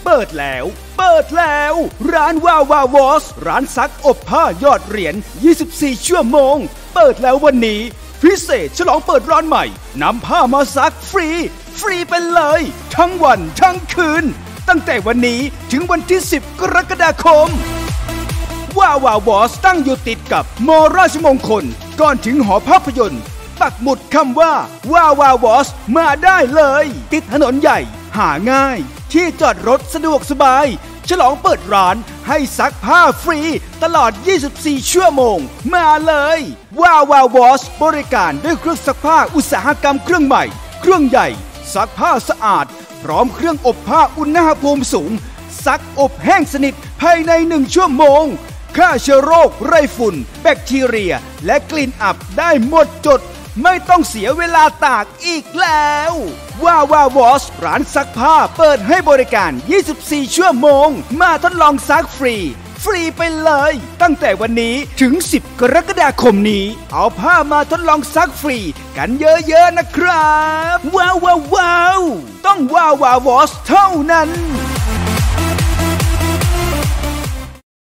ปิดแล้วร้านวาวอสร้านซักอบผ้ายอดเหรียญ24ชั่วโมงเปิดแล้ววันนี้พิเศษฉลองเปิดร้านใหม่นำผ้ามาซักฟรีไปเลยทั้งวันทั้งคืนตั้งแต่วันนี้ถึงวันที่10กรกฎาคมวาวอสตั้งอยู่ติดกับมอราชมงคลก่อนถึงหอภาพยนตร์ปักหมุดคำว่าวาวอสมาได้เลยติดถนนใหญ่หาง่ายที่จอดรถสะดวกสบายฉลองเปิดร้านให้ซักผ้าฟรีตลอด24ชั่วโมงมาเลยวาวอสบริการด้วยเครื่องซักผ้าอุตสาหกรรมเครื่องใหม่เครื่องใหญ่ซักผ้าสะอาดพร้อมเครื่องอบผ้าอุณหภูมิสูงซักอบแห้งสนิทภายใน1ชั่วโมงฆ่าเชื้อโรคไรฝุ่นแบคทีเรียและกลิ่นอับได้หมดจดไม่ต้องเสียเวลาตากอีกแล้ววาวอสร้านซักผ้าเปิดให้บริการ24ชั่วโมงมาทดลองซักฟรีไปเลยตั้งแต่วันนี้ถึง10กรกฎาคมนี้เอาผ้ามาทดลองซักฟรีกันเยอะๆนะครับว้าวต้องวาวอสเท่านั้น